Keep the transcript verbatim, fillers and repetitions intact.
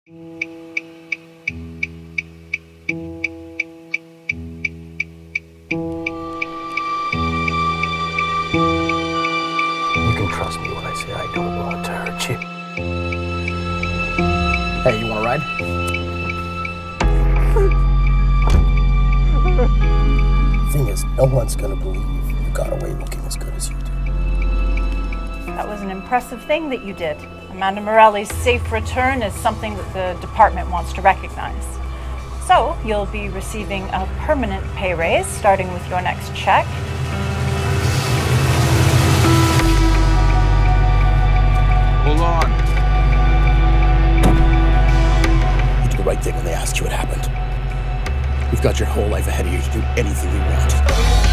You can trust me when I say I don't want to hurt you. Hey, you want to ride? Thing is, no one's gonna believe you got away looking as good as you do. That was an impressive thing that you did. Amanda Morelli's safe return is something that the department wants to recognize. So you'll be receiving a permanent pay raise starting with your next check. Hold on. You did the right thing when they asked you what happened. You've got your whole life ahead of you to do anything you want.